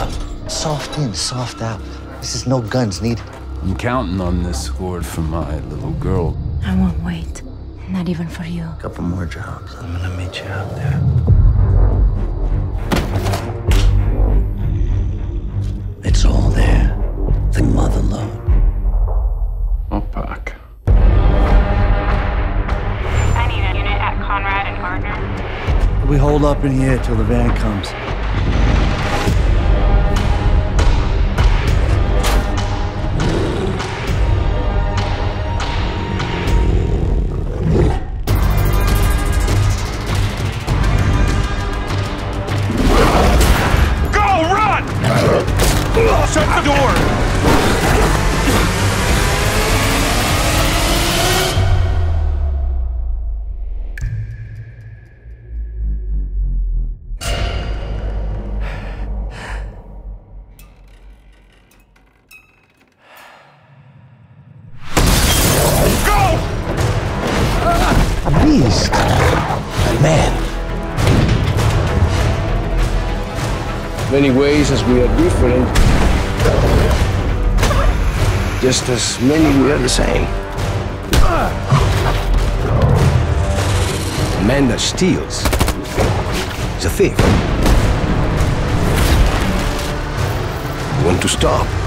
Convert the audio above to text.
out. Soft in, soft out. This is no guns needed. I'm counting on this score for my little girl. I won't wait. Not even for you. Couple more jobs. I'm gonna meet you out there. It's all there. The mother lode. I'll pack. I need a unit at Conrad and Gardner. We hold up in here till the van comes. Shut the door! Go! A beast. A man. Many ways as we are different, just as many we are the same. A man that steals is a thief. You want to stop?